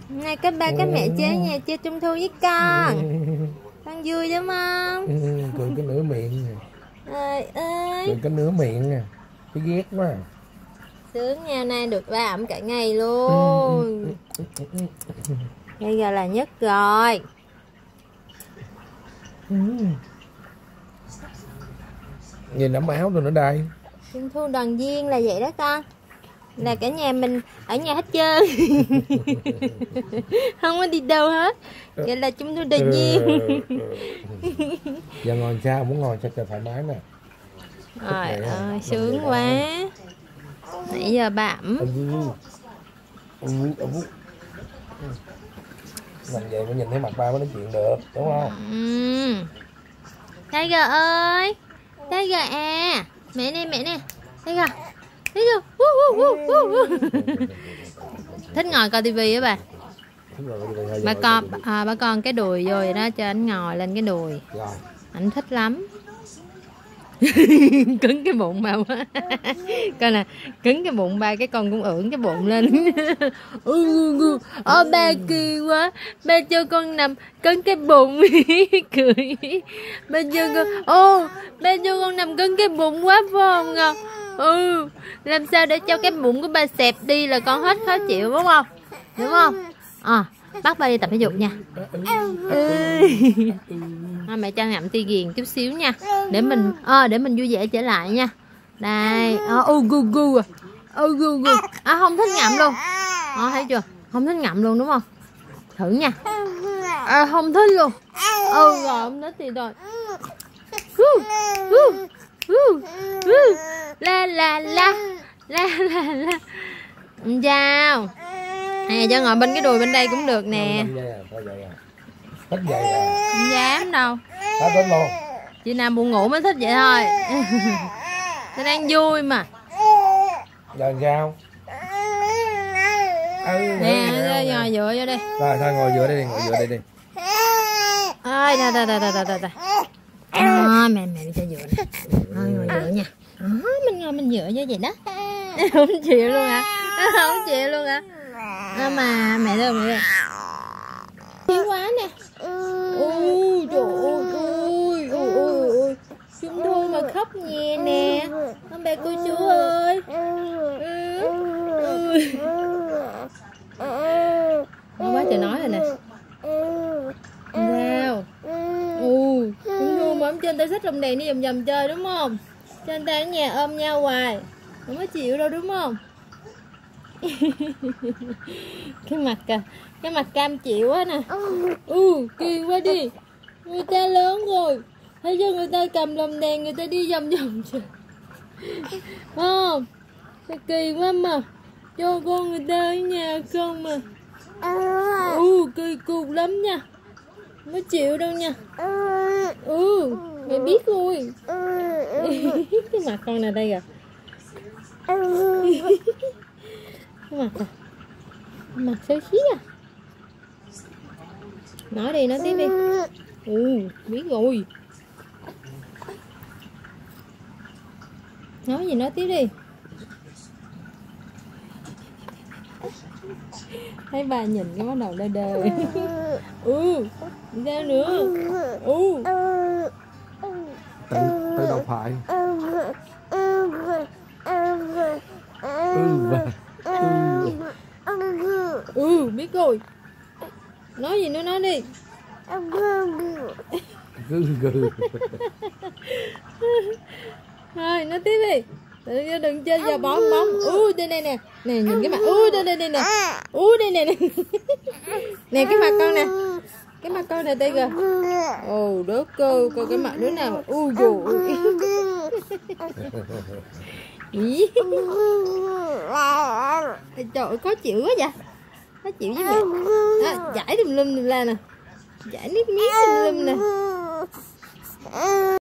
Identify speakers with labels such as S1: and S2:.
S1: Này các ba các mẹ chơi nhà chơi trung thu với con vui đúng không?
S2: Cười cái nửa miệng nè.
S1: Ơi ơi.
S2: Cười cái nửa miệng nè. Cái ghét quá.
S1: Sướng nha, nay được ba ẩm cả ngày luôn. Bây giờ là nhất rồi.
S2: Nhìn ấm áo rồi nữa đây.
S1: Trung thu đoàn viên là vậy đó con. Là cả nhà mình ở nhà hết trơn. Không có đi đâu hết. Vậy là trung thu đoàn viên.
S2: Giờ ngồi sao? Muốn ngồi cho thoải mái nè.
S1: Trời ơi sướng quá. Nãy giờ ba ẩm.
S2: Làm vậy mới nhìn thấy mặt ba mới nói chuyện được, đúng không?
S1: Tiger ơi, Tiger à, mẹ nè, Tiger, Tiger. Thích ngồi coi tivi á bà. Bà con cái đùi vô vậy đó, cho anh ngồi lên cái đùi. Anh thích lắm. Cứng cái bụng bà quá. Coi nè, cứng cái bụng ba, cái con cũng ưỡn cái bụng lên. Ba kỳ quá, ba cho con nằm cứng cái bụng. Cười. Ba cho con ba cho con nằm cứng cái bụng quá phải không Ngọc? Làm sao để cho cái bụng của ba xẹp đi là con hết khó chịu đúng không? Đúng không? Bắt ba đi tập thể dục nha. Mẹ cho ngậm ti ghiền chút xíu nha, để mình vui vẻ trở lại nha. Đây, không thích ngậm luôn. Thấy chưa? Không thích ngậm luôn đúng không? Thử nha. Không thích luôn. Rồi không thích thì rồi. La. Chào. Cho ngồi bên cái đùi bên đây cũng được nè.
S2: Thích vậy à?
S1: Không dám đâu.
S2: Thích luôn.
S1: Chị nào buồn ngủ mới thích vậy thôi. Tôi đang vui mà.
S2: Giờ sao?
S1: Nè, ngồi dựa vô đi.
S2: Rồi thôi ngồi dựa đây đi,
S1: Ơi, mẹ cho dựa nè. Thôi ngồi dựa nha. Mình dựa vô vậy đó. Không chịu luôn hả? Không chịu luôn hả? Mà mẹ đâu mẹ. Thiếu quá nè. Trời ơi. Trung thu mà khóc nhè nè. Ông bà cô chú ơi. Nói quá trời nói rồi nè. Sao? Trung thu mà ông trên tay xách lồng đèn đi vòng chơi đúng không? Trên tay ở nhà ôm nhau hoài. Không có chịu đâu đúng không? Cái mặt cam chịu quá nè. Kiên quá đi. Người ta lớn rồi, thấy cho người ta cầm lồng đèn, người ta đi vòng trời. Không, kỳ quá mà. Cho con người ta ở nhà không mà. Kỳ cục lắm nha. Không có chịu đâu nha. Mẹ biết rồi. Cái mặt con này đây kìa. Cái mặt xấu xí à. Nói đi, nói tiếp đi. Biết rồi. Nói gì nói tiếp đi. Thấy ba nhìn cái bắt đầu đơ đơ. Sao nữa?
S2: Tự đọc phải.
S1: Biết rồi. Nói gì nữa nói đi. Thôi nói tiếp đi. Đừng chơi giờ bóng. Đây này nè. Nè nhìn cái mặt. Đây nè. Đây nè. Nè cái mặt con nè. Cái mặt con này đây kìa. Đứa cơ. Coi cái mặt đứa nào. Trời ơi khó chịu quá vậy. Khó chịu với mẹ. Chảy tùm lum la nè. Chảy nước miếng tùm lum nè.